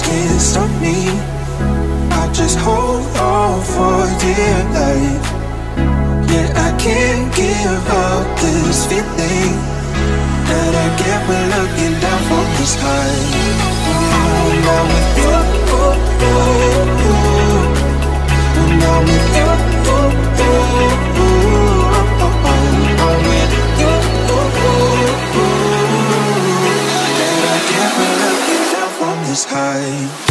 can't stop me. I just hold on for dear life. Yeah, I can't give up this feeling that I get when looking down from the sky. When I'm with you, when I'm with you, I'm with you, that I get when looking down from the sky.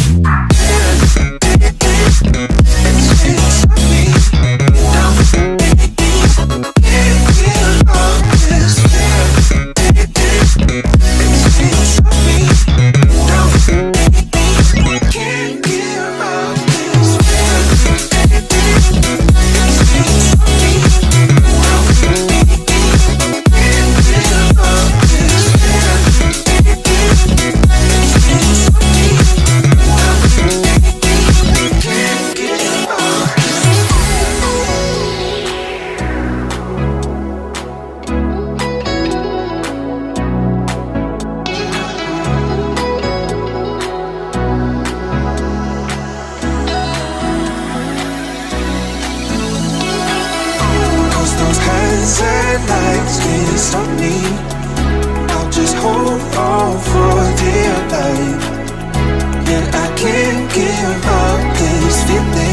Lights can't stop me. I'll just hold on for dear life. Yeah, I can't give up this feeling